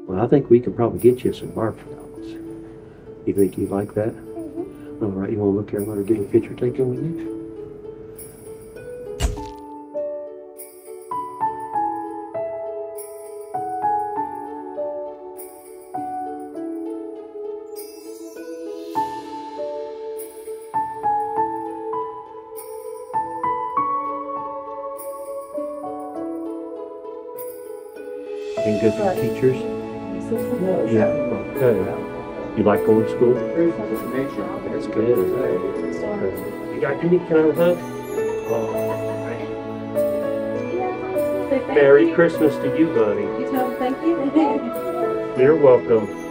Well, I think we can probably get you some marshmallows. You think you'd like that? Mm-hmm. All right, you want to look here? I'm going to get a picture taken with you. Been good for the teachers? Yeah. Okay. You like going to school? That's good. You got any kind of hug? Merry Christmas to you, buddy. You tell them thank you? You're welcome.